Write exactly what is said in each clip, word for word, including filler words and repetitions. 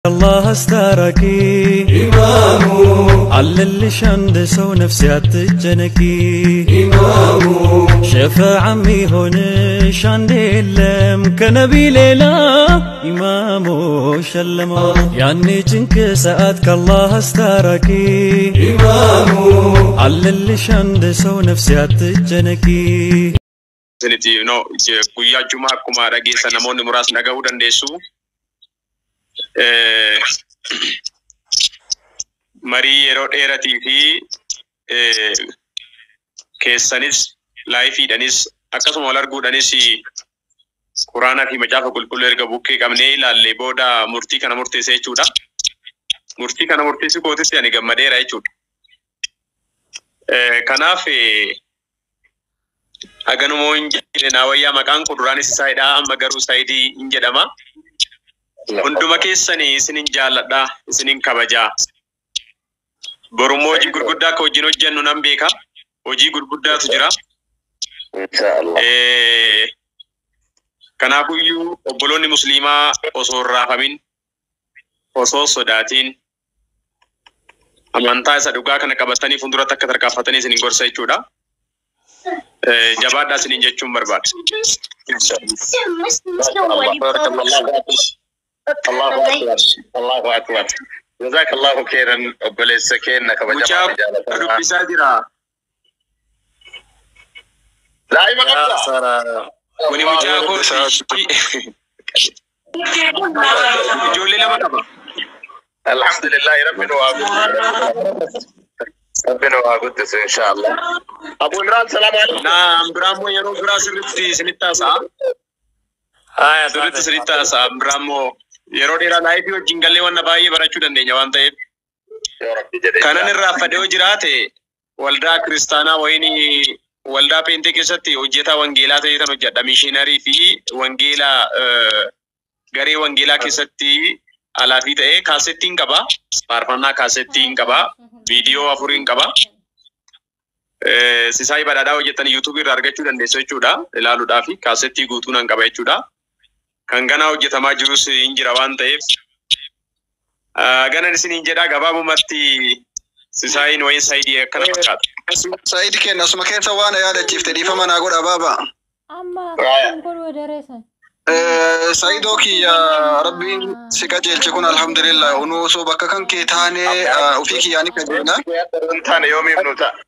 الله استركي إمامو على اللي شند سو نفسي أتجنكي إمامو شفا عمي هون شند اللم كنبي ليلى إمامو شلمو يعني جنك ساعتك الله استركي إمامو على اللي شند سو نفسي أتجنكي سنتي نو كويا جمعة كما رجع سنمون مراس نجاودن ديسو marii yeroo dheeratii fi keessanis laayifiidhanis akkasuma wal arguudhanis Quraanaa fi macaafa qulqulluu erga bukkee qabnee ilaallee booda murtii kana murteessee jechuudha. Murtii kana murteessuu kootis ani gammadeera jechuudha. Kanaaf haganumoo hin jedhine naawayyaa maqaan kuduraanis saayidhaa amma garuu saayidii hin jedhama. Hunduma keessanii isinin jaalladha isinin kabajaa borummoo hojii gurguddaa akka wajjin hojjennu nan beeka hojii gurguddaatu jira eh kanaafuyyuu obboloonni musliimaa osoo raafamin osoo sodaatiin amantaa isa dhugaa kana qabatanii fuulduratti akka tarkaanfatanii isinin gorsa jechuudha eh jabaadhaa isinin jechuun barbaada الله أكبر الله أكبر جزاك الله خيرا أقبل السكين كبجماعة ربي سادرا لا أي مقطع سارة وني مجاكو جولي لما تبا الحمد لله ربنا وعبد ربنا وعبد إن شاء الله أبو إمران سلام عليكم نعم برامو يرو براس رفتي سنتا سا آه سنتا سنتا سا برامو yeroo dheeraa laayifii wajjin gallee waan baay'ee barachuu dandeenya waan ta'eef kanan irraa fadhoo jiraate waldaa kiristaanaa wayinii waldaa peentee keessatti hojjetaa wangeelaa ta'ee tan hojjedha mishiinarii fi wangeelaa garee wangeelaa keessatti alaafii ta'ee kaasettiin qaba faarfannaa kaasettiin qaba viidiyoo afuriin qaba sisaayii badhaadhaa hojjetan yuutuubii irraa argachuu dandeessu jechuudha ilaaluudhaaf kaasettii guutuu nan qaba jechuudha. Kan gana hojjetamaa jirus hin jira waan ta'eef ganan isin hin jedhaa gabaabumatti sisaayin wayin saayidii akkana fakkaata. Saayidii kenna asuma keessa waan yaadachiifte dhiifama naa godha baaba. Amma kan godhu dareessan. Saayidoo kiyya rabbiin si qajeelche kun alhamdulillah unu osoo bakka kan kee taane ofii kiyyaanii qajeelna. Taane yoomiif nu ta'a.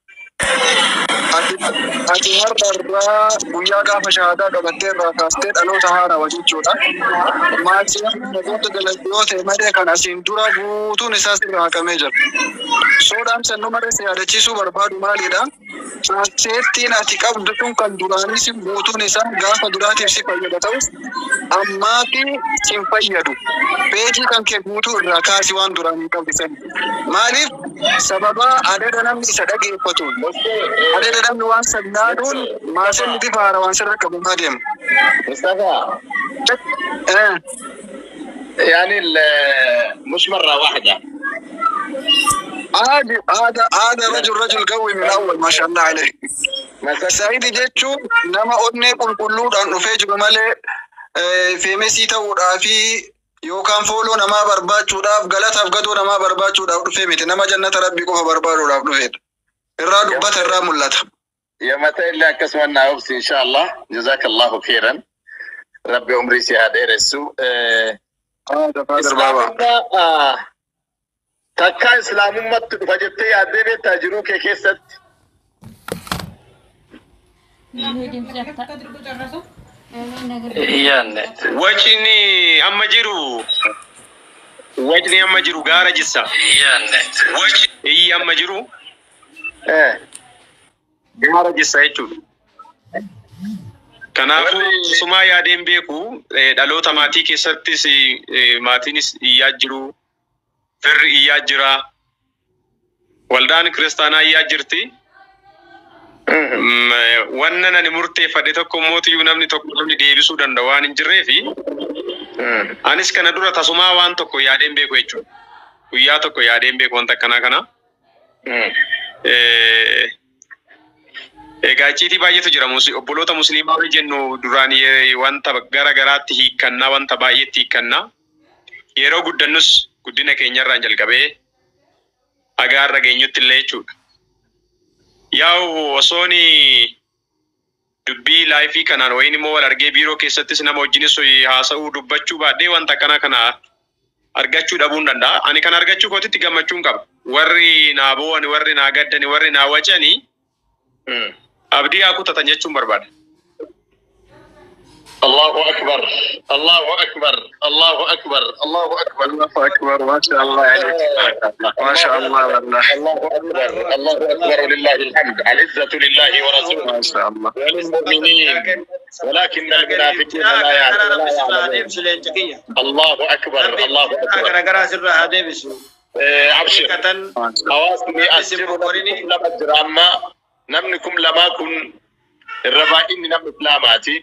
Ati har'arraa guyyaa gaafa shahaadaa qabattee irraa kaastee dhaloota haaraa jechuudha. Maatiin namoota dalagoo ta'e malee kan asiin dura guutuun isaa sirraa haqamee jira. Soodhaan sannoo malee si yaadachiisuu barbaadu maalidha? Kaasettiin ati qabdu kun kan duraanis guutuun isaa gaafa duraatiif si fayyada ta'us ammaati si hin fayyadu. Peejii kan kee guutuu irraa kaasi waan duraan hin qabdisan. Maaliif? Sababa adada namni isa dhageeffatuun. Adada namni waan sannaaduun maatiin bifa haarawaan sirra qabamaa deema. مصطفى Eh. يعني مش مرة واحدة عادي هذا هذا رجل رجل قوي من اول ما شاء الله عليه. سعيد جيتشو نما أدنى كل كلو دان رفيج بماله في مسيتا ورافي يوكان فولو نما برباچو داف غلط افغدو نما برباچو داف رفي ميت نما جنة ربي كو بربارو داف رفي الرا دبت الرا ملت يا متى إلا كسمنا أوبس إن شاء الله جزاك الله خيرا ربي عمري سيادة رسو هذا فادر بابا تكا إسلام مت فجتة يادة بتاجرو كيسات يعني wajni amma jiru wajni amma jiru gaara jissa يعني wajni amma jiru إيه gaara jissa jechuudha. Kanaafuu sumaa yaadeen beeku dhaloota maatii keessattis maatiinis iyyaa jiru firri iyyaa jira waldaan kiristaanaa iyyaa jirti. Wanna nani murteeffadhe tokko mootiyyuu namni tokko namni deebisuu danda'a waan hin jirreefi anis kana dura tasumaa waan tokko yaadeen beeku jechuudha. Guyyaa tokko yaadeen beeku wanta akkanaa kana. Egaa icciitii baay'eetu jira obboloota musliimaa jennu duraan wanta gara garaatti hiikkannaa wanta baay'eetti hiikkannaa yeroo guddannus guddina keenyarraan jalqabee agaarra geenyutti illee jechuudha. Yaa'u osooni dubbii laayifii kanaan wayin immoo wal argee biiroo keessattis nama wajjinis haasa'uu dubbachuu baadhee wanta kana kana argachuu dhabuun danda'a. Ani kan argachuu kootitti gammachuun qaba. Warri naa boo'ani, warri naa gaddani, warri naa wacani abdii haa kutatan jechuun barbaada. الله أكبر الله أكبر الله أكبر الله أكبر الله أكبر ما شاء الله عليك ما شاء الله والله الله أكبر الله أكبر ولله الحمد العزة لله ورسوله ما شاء الله وللمؤمنين ولكن المنافقين لا يعلمون الله أكبر الله أكبر أبشر أواسمي أسر لما جرامة نمنكم لما كن الربائن نم إسلاماتي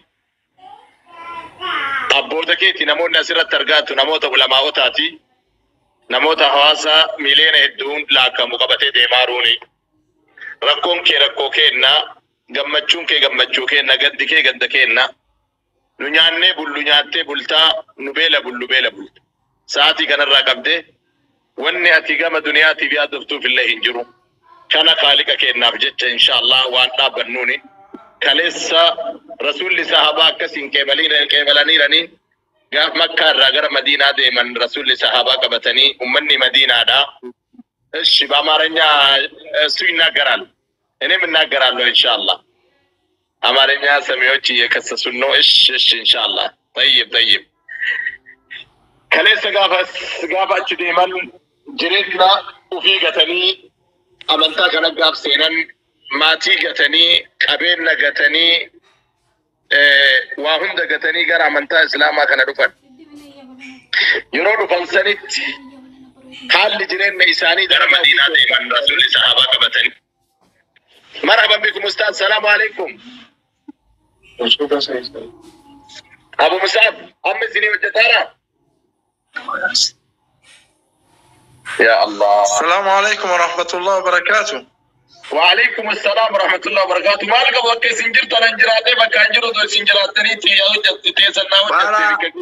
أبورد كيتي نمون نسيرة ترغاتو نموتا علماء نموتا حواسا مليون هدون لاكا مقابتة ديماروني ركون كي ركو كينا غمچون كي غمچو كينا غد كي غد كينا نياني بلو نياتي بلتا نبيلا بلو بيلا بلتا ساعتي كان الراقب واني اتي غام دنياتي بيا دفتو في الله انجرو كان خالق كينا بجج إن شاء الله وانا بنوني كاليسا رسول صحابة كسين كيبلين كيبلاني رنين غاف مكة راغر مدينة دي من رسول صحابة كبتني أمني مدينة دا الشباب مارنيا سوينا غرال إني من غرال إن شاء الله أمارنيا سميوتي يكسسونو إش إش إن شاء الله طيب طيب كاليسا غاف غاف أشدي من جريتنا وفي غتني أمانتا كان غاف سينان ماتي غتني قبيلنا غتني وهم غتني غير أمانتا إسلاما كان رفن يرو رفن سنت حال جرين إساني در مدينة من رسول صحابة كبتني مرحبا بكم أستاذ السلام عليكم أبو مصعب أم الزني والجدارة يا الله السلام عليكم ورحمة الله وبركاته. وعليكم السلام ورحمة الله وبركاته. ما لك وقت سنجر تنجراتي بكانجرو دو سنجراتني تيجو جت تيسنا وجت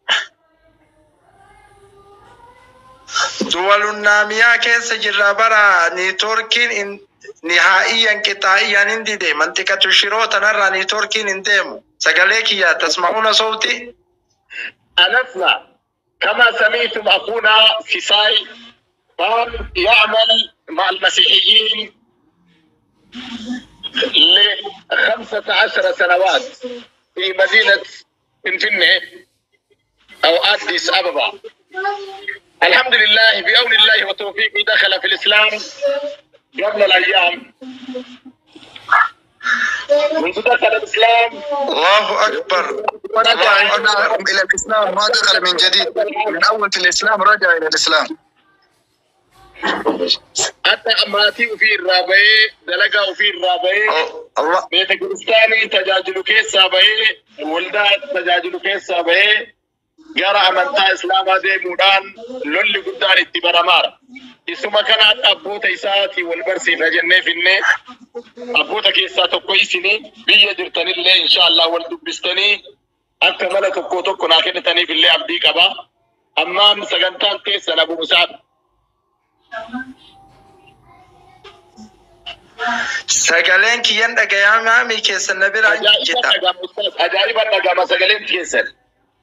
دول النامية كيس جرابرا نيتوركين إن نهائيا قطعيا اندي دي منطقة الشروط تنرى نيتوركين انديمو سقاليك يا تسمعون صوتي؟ أنا أسمع كما سمعتم أخونا كساي قال يعمل مع المسيحيين لخمسة عشر سنوات في مدينة انفنة أو أديس أبابا. الحمد لله بعون الله وتوفيقه دخل في الإسلام قبل الأيام. منذ دخل الإسلام الله أكبر رجع إلى الإسلام ما دخل من جديد من أول في الإسلام رجع إلى الإسلام. حتى أماتي في الرابعي دلقا في الرابعي الله بيت كريستاني تجاجل كيس سابعي ولدات تجاجل كيس سابعي قرأ أمانتا إسلاما دي مودان لولي قدان اتبارمار اسمه كانت أبوتا إساتي والبرسي فجنة فيني أبوتا كيساتو كويسيني بيا جرتني اللي إن شاء الله والدبستني أكا ملك كوتو كناكين تاني في اللي عبدي كبا أمام سغنتان كيسان أبو مسعب سقالين كيان دقيا مامي كيسان نبير جدا أجاري بنا سقالين كيسان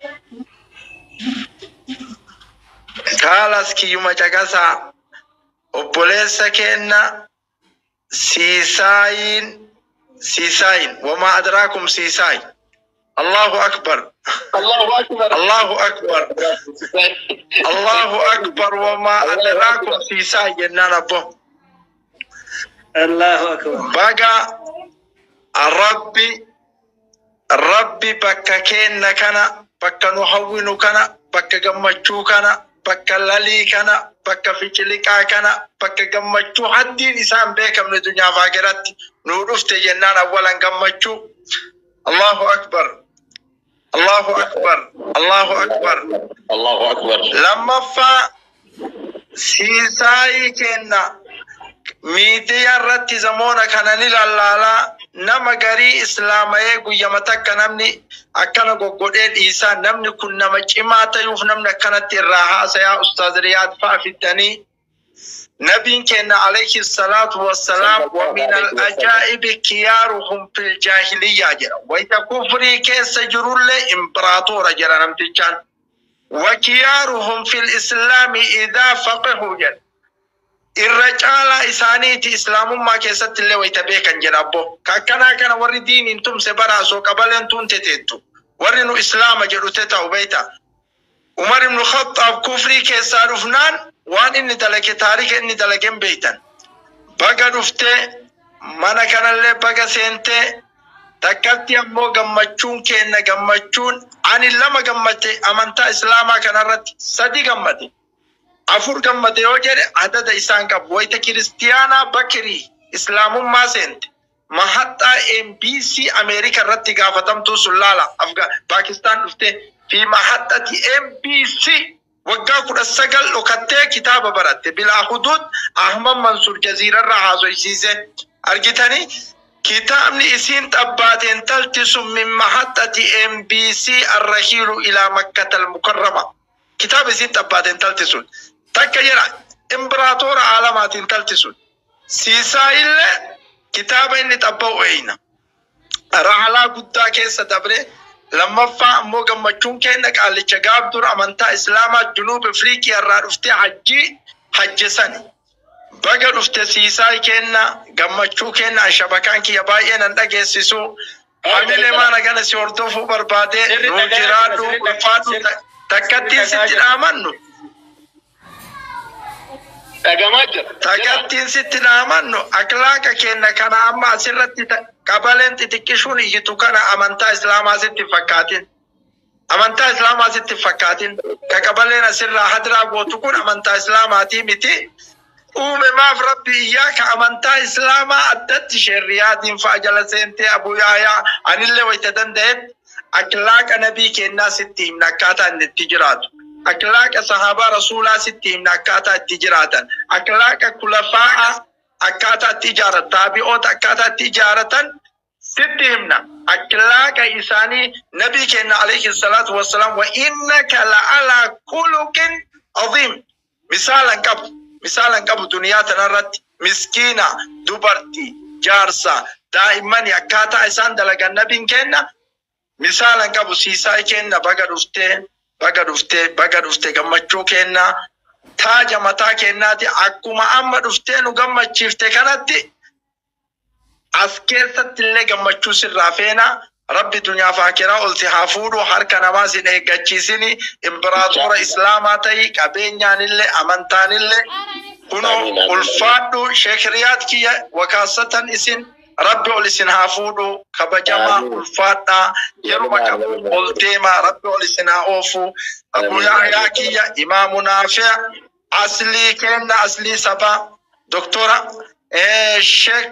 قالس كيوما جاكاسا وبوليسا كينا سيساين سيساين وما أدراكم سيساين. الله أكبر الله أكبر الله أكبر الله أكبر وما أدراكم سيساين نانبو الله أكبر. بقى الربي الربي بكا كينا كنا بكا نحوينو كنا بكا جمجو كنا بكا لالي كنا بكا فيجلقا كنا بكا جمجو حدين إسان بيكا من الدنيا فاقرات نورفت جنان أولا جمجو. الله أكبر الله أكبر الله أكبر الله أكبر. لما فا سيساي كنا ميديا رتي زمونا كان نلالا nama garii islaamayee guyyama takka namni akkana goggodhee dhiisaa namni kun nama cimaa ta'uuf namni akkanatti irraa haasayaa ustaaz Riyaad fa'aa fiddanii نبي كان عليه الصلاة والسلام ومن الأجائب كيارهم في الجاهلية جرى وإذا كفري كيس جرول إمبراطور جرى نمتجان وكيارهم في الإسلام إذا فقهوا جرى الرجال إسانيتي إسلام ما كيست اللي ويتبيكا جرابو كاكنا كان وري دين انتم سبراسو قبل انتم تتيتو ورنو إسلام جرو تتا وبيتا عمر بن الخطاب كفري كيسارو فنان وان إني دلك تاريخ إني دلكين بيتن بقى رفته مانا كان اللي بقى سنته تكتي أمو جمّتشون كأن جمّتشون عن اللما جمّتي أمانتا إسلاما كان رت سدي جمّتي أفور جمّتي وجر عدد إنسان كبويت كريستيانا بكري إسلام ما سنت ما حتى إم بي سي أمريكا رت جافتم تو سلالا أفغان باكستان رفته في محطة إم بي سي وقا كل السجل وكتة كتاب برات بلا حدود أحمد منصور جزيرة رعاز ويسيزه أرجتني كتاب نيسين تباتين تلتسم من محطة إم بي سي الرحيل إلى مكة المكرمة كتاب نيسين تباتين تلتسون تكيرا إمبراطور عالمات تلتسون سيسا إلا كتاب إني تبوا أين رحلا قدا كيس دبره لما فا موجا مچون كأنك على الجواب دور أمانتا إسلام جنوب أفريقيا رافته حجي حج سني بقى رافته سيساي كأننا جمچو كأننا شبكان كي يباين عندك جسسو عمله ما نكنا سيورتو فو برباده روجرادو وفادو تكتين ستين آمنو تكتين ستين آمنو أكلاك كأننا كان أما سرتي قبلن تتكشون يجتو كان أمانتا إسلام أزت فكاتين أمانتا إسلام أزت فكاتين كقبلن أسر حدرا قوتكون أمانتا إسلام أتي متي أوم ما في ربي إياك أمانتا إسلام أدت شريات فاجل سنتي أبو يايا أن اللي ويتدندت أكلاك نبي كنا ستيم نكاتا التجارات أكلاك صحابة رسولا ستيم نكاتا التجارات أكلاك كلفاء أكاتا التجارة تابعوت أكاتا التجارة ستهمنا أكلاك إساني نبي كنا عليه الصلاة والسلام وإنك لعلى خلق عظيم مثالا قبل مثالا قبل دنيا تنرت مسكينة دبرتي جارسة دائما يكاتا إسان دلق النبي كنا مثالا قبل سيساي كنا بقى رفته بقى رفته بقى رفته قمتشو كنا تاج متا كناتي أكما أما رفته نقمت شفته كانتي أسكيسة اللي قمتشو سرافينا رب الدنيا فاكرة قلت حافورو حركة نمازين إيقاتشيسيني إمبراطور إسلاماتي كابينيان اللي أمانتان اللي كنو الفادو شكريات كي وكاسة إسين ربي ولسن حافورو كبجمع الفادنا يروما كبو قلتيما ربي ولسن حافو أبو يحيا كي إمام نافع أصلي كنا أصلي سبا دكتورة إيه شيخ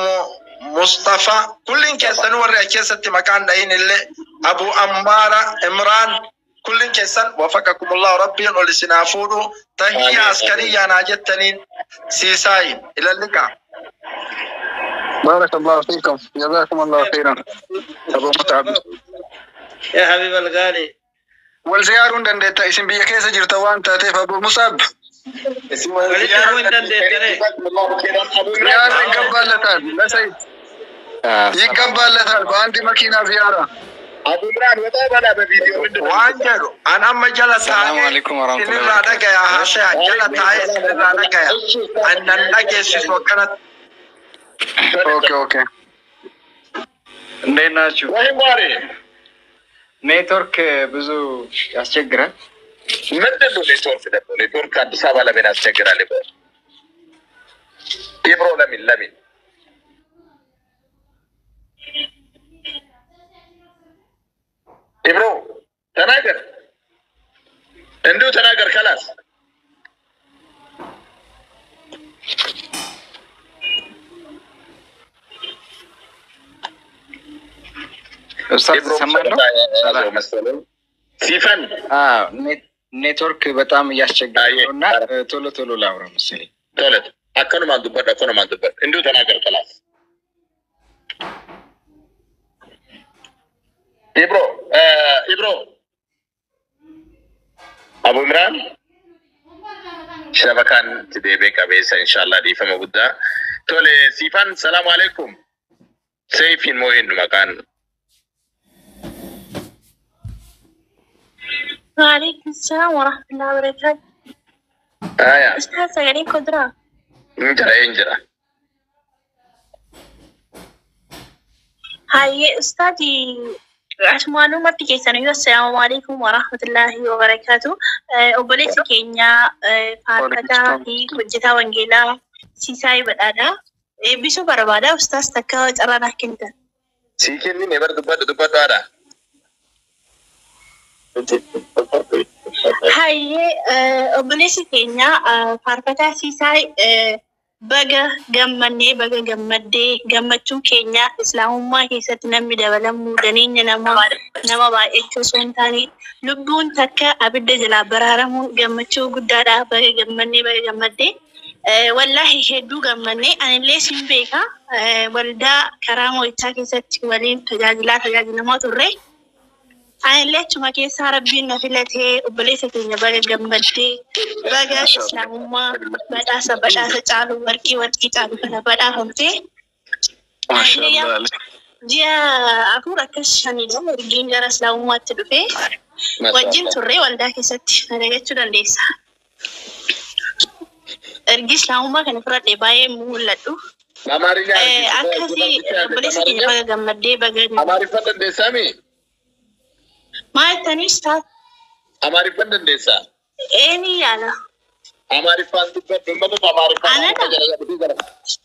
مصطفى كلن كيسن ورا كيسة مكان دين اللي أبو أمارة إمران كلن كيسن وفقكم الله ربي ولسنا فودو تهيئة عسكرية ناجتنين سيساين إلى اللقاء. بارك الله فيكم جزاكم الله خيرا أبو متعب. يا حبيب الغالي والزيارون دندتا اسم بيا كيسة جرتوان تاتيف أبو مصعب والزيارون دندتا زيارة قبال لتان لا سيد يقبل لتان باندي مكينة زيارة أبو مران وطابنا بفيديو وانجلو أنا أما جلس السلام عليكم ورحمة الله وبركاته يا هاشا جلس هاي سنرانك يا أن النجس وكانت اوكي اوكي እንዴት ናችሁ? وين باري ኔትወርክ ብዙ ያስቸግራል። ምንድን ነው ኔትወርክ ደግሞ ኔትወርክ አዲስ አበባ ለምን ያስቸግራል? ይባል ኢብሮ ለምን ለምን ኢብሮ ተናገር እንዲሁ ተናገር ከላስ እርሳስ ሰማነው መሰለኝ ሲፈን አዎ ኔትወርክ በጣም ያስቸግራልና ቶሎ ቶሎ ላውራ መሰለኝ ቶሎ አከኑ ማንዱበት አከኑ ማንዱበት እንዲሁ ተናገር ከላስ Ibro, eh, Ibro. Abu Imran. Shabakan tidebe kabisa inshallah di fama budda. Tole Sifan, salamu alaikum. Saifin mohin makan. وعليكم السلام ورحمة الله وبركاته. آية. أستاذ سجلين قدرة. انجرا انجرا. هاي أستاذي عشان معلوماتي كيسانيو السلام عليكم ورحمة الله وبركاته. أبوليتي كينيا فاركتا هي كجتا وانجيلا سيساي بدادا. بيسو بربادا أستاذ تكاوت أرانا كنتا. سيكيني نبر دبات دبات دادا. هاي أبوليتي كينيا فاركتا سيساي baga gammanne baga gammadde gammachuu keenya islaamummaa keessatti namni dabalamuu daneenya nama nama baay'achuu soontaani lubbuun takka abidda jalaa baraaramuu gammachuu guddaadha baga gammanne baga gammadde wallahi hedduu gammanne anillee sin beeka waldaa karaa moo'ichaa keessatti waliin tajaajilaa tajaajilamaa turre anillee achuma keessaa rabbiin na filatee obboleessa keenya baga gammadde baga islaamummaa badhaasa badhaasa caalu warqii warqii caalu kana badhaafamtee ji'a afur akkas shanidha ergiin gara islaamummaatti dhufee wajjin turree waldaa keessatti dalagachuu dandeessa. Ergi islaamummaa kana fudhadhee baay'ee mul'adhu. Akkasii obboleessa keenya baga gammaddee baga Amaariffaa dandeessaami? Maayitanis taat. Amaariffaa dandeessaa? Eeni yaala. Amaariffaan dubbadhu ummata Amaariffaa. Anadha.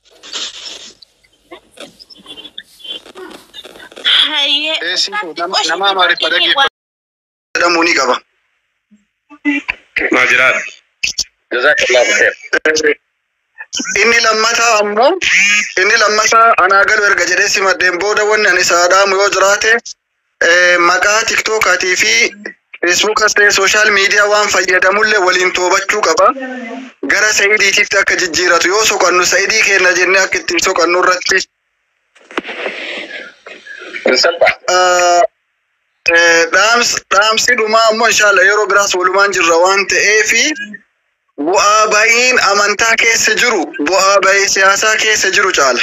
Hayyee. Nama Amaariffaa jedhamu ni qaba. Maajiraat. Jazakallahu khair. Inni lammataa ammoo inni lammataa anaa galu erga jedhee simadeen booda wanni ani saadhaamu yoo jiraate maqaa tiktookatii fi feesbuukas ta'e sooshaal miidiyaa waan fayyadamullee waliin toobachuu qaba. Gara Sa'iidiitiitti akka jijjiiratu yoo soqannu Sa'iidii keenya jennee akka ittiin soqannu irratti. Dhaamsi dhumaa ammoo inshaalla yeroo biraas walumaan jirra waan ta'eefi bu'aa ba'iin amantaa keessa jiru bu'aa ba'ii siyaasaa keessa jiru caala.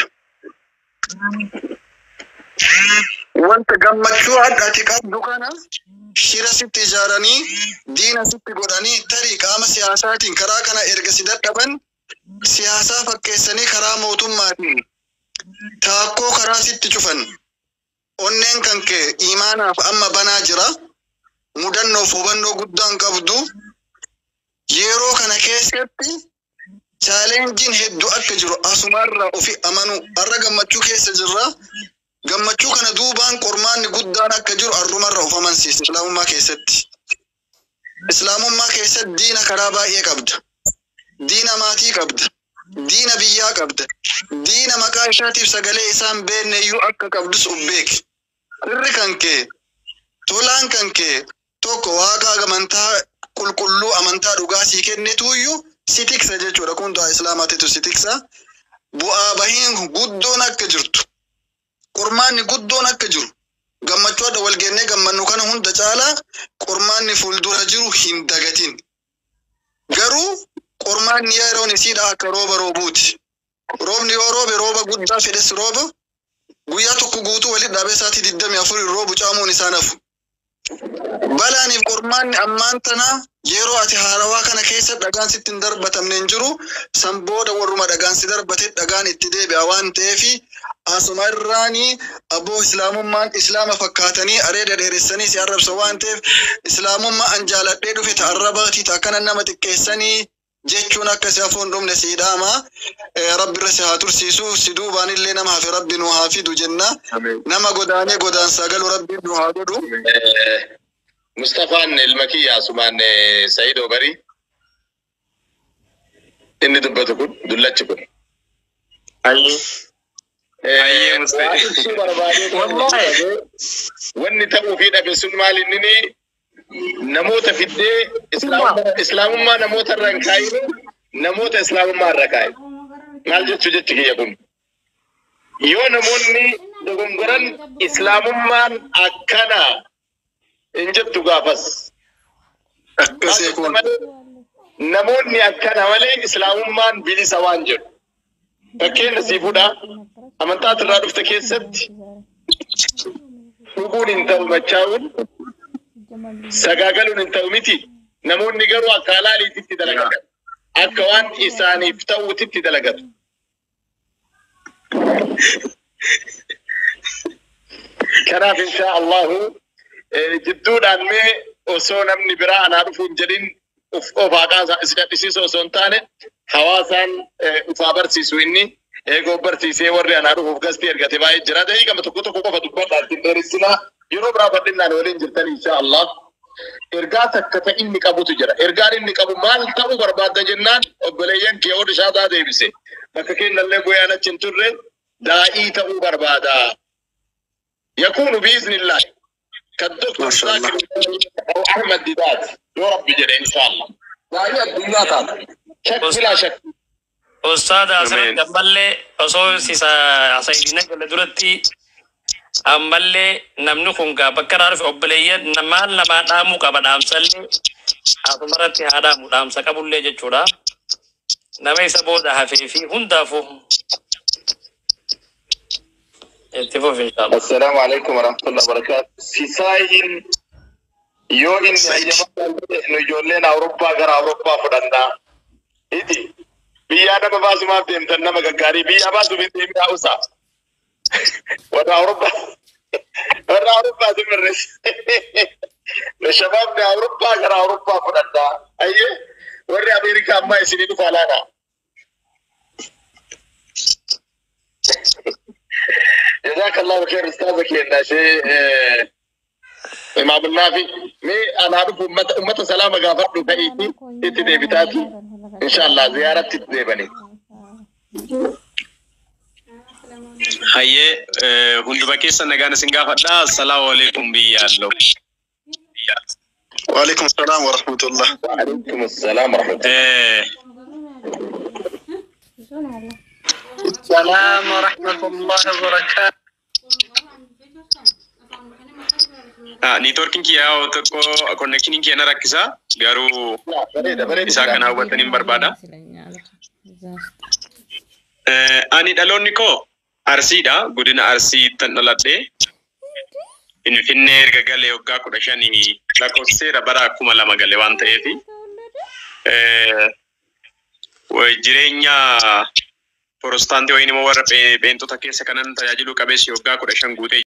Wanta gammachuu addaati qabdu kana shira sitti ijaaranii diina sitti godhanii tarii qaama siyaasaatiin karaa kana erga si dadhaban siyaasaa fakkeessanii karaa mootummaatiin taakkoo karaa sitti cufan. Onneen kan kee imaanaaf amma banaa jira mudannoof hubannoo guddaan qabdu. Yeroo kana keessatti chaalenjiin hedduu akka jiru asumarra ofi amanu arra gammachuu keessa jirra. Gammachuu kana duubaan qormaanni guddaan akka jiru arrumarra of amansiisa islaamummaa keessatti. Islaamummaa keessatti diina karaa baay'ee qabda. Diina maatii qabda. Diina biyyaa qabda. Diina maqaa ishaatiif sagalee isaan beekne iyyuu akka qabdus ubbeeki. Irri kan kee tolaan kan kee tokko waaqa amantaa qulqulluu amantaa dhugaa sii kennitu iyyuu si tiksa jechuudha. Kun du'a islaamaatitu si tiksa. Bu'aa bahiin guddoon akka jirtu. Qormaanni guddoon akka jiru. Gammachuu adda wal gennee gammannu kana hunda caalaa qormaanni fuuldura jiru hin dagatin. Garuu qormaanni yeroon isiidha akka rooba roobuuti. Roobni yoo roobe rooba guddaa fedhes rooba guyyaa tokko guutuu walitti dhaabee isaatii digdamii afurii roobu caamuun isaa nafu. Balaaniif qormaanni ammaan tanaa yeroo ati haarawaa kana keessa dhagaan sitti hin darbatamne hin jiru san booda warruma dhagaan si darbate dhagaan itti deebi'a waan ta'eefi asuma irraanii abboo islaamummaan islaama fakkaatanii areeda dheeressanii si arrabsa waan ta'eef islaamummaa an jaaladhee dhufe ta'arrabaatii akkana nama xiqqeessanii jechuun akka si hafuun dhumne si hidhaama. Rabbi irra si haa tursiisu si duubaan illee nama hafe rabbi nu haa fidu jenna. Nama godaanee godaansaa galu rabbi nu haa godhu. Mustafaan ilma kiyyaa asumaan Sa'iid Obarii inni dubbatu kun dullachi kun. Ayyee Mustafaa. Wanni ta'uu fi dhabe sun maal inni namoota fiddee islaamummaa namoota irra hin kaa'imu namoota islaamummaa irra kaa'imu. Maal jechuu jechi kiyya kun. Yoo namoonni dogongoran islaamummaan akkana hin jettu gaafas. Akkasii kun. Namoonni akkana malee islaamummaan bilisa waan jedhu. Fakkeenya sii fuudha. Amantaa irraa dhufte keessatti dhuguun hin ta'u machaa'uun sagaagaluun hin ta'u miti. Namoonni garuu akka halaaliititti dalagatu. Akka waan isaaniif ta'uutitti dalagatu. Kanaaf insha Allahu jidduudhaan mee osoo namni biraa anaa dhufuun jedhin uf ofaaqaa isa dhisiisu osoo hin taane hawaasaan ufaa barsiisu inni eegoo barsiisee warri anaa dhufuuf gastii ergate baay'ee jira. Daqiiqama tokko tokko qofa dubbadhaa ittiin dheeressinaa yeroo biraa bal'inaan waliin jirtan insha Allah. Ergaa takka ta inni qabutu jira. Ergaan inni qabu maal ta'uu barbaadda jennaan obboleeyyan kee warri shaataa deebise. Bakka kennallee goyaan achi hin turre daa'ii ta'uu barbaada. Yakunu biiznillah. Kan doktor Saakir Ahmad Didaat yoo rabbi jedhe insha Allah. Daa'ii addunyaa taata. Shakki bilaa shakki. Ustaad Asirratti ammallee osoo sisa asayidina gala duratti ammallee namni kun gaa bakka irraa dhufe obboleeyyan namaan namaa dhaamuu qaba dhaamsallee asumarratti haa dhaamu dhaamsa qabullee jechuudha. Nama isa booda hafee fi hundaafuu itti fuuf inshaAllah. Assalaamu alaikum warahmatullahi wabarakatuh. Sisaayin yoo inni ayyamaa nu ijoolleen Awurooppaa gara Awurooppaa fudhannaa. Iti biyyaa nama baasumaaf deemtan nama gaggaarii biyyaa baasuuf hin deemee haa'usaa. Warra Awurooppaa warra Awurooppaa simirres shabaabni Awurooppaa gara Awurooppaa fudhannaa. Ayyee warri Ameerikaa ammaa isinii dhufa alaanaa. جزاك الله خير استاذك يا شيء امام النافي مي انا اعرف امه امه سلامه غافر فايتي تدي بتاعتي ان شاء الله زياره تدي بني hayyee hunduma keessa nagaan isin gaafadha. Assalaamu alaykum biyyaallo. Wa alaykum assalam wa rahmatullah. Wa alaykum assalam wa rahmatullah. السلام ورحمة الله وبركاته. Ah, networking kiyaa tokko connection kiyaa rakkisa garuu isaa kana hubbatanii barbaada. Eh, ani dhaloonni koo Arsiidha, godina Arsii tan dhaladhee Finfinnee erga galee waggaa kudha shanii lakkoofseera bara kuma lama galee waan ta'eef eh, jireenya Protestaantii wayinii warra beentota keessa kanan tajaajilu qabeessi waggaa kudha shan guutee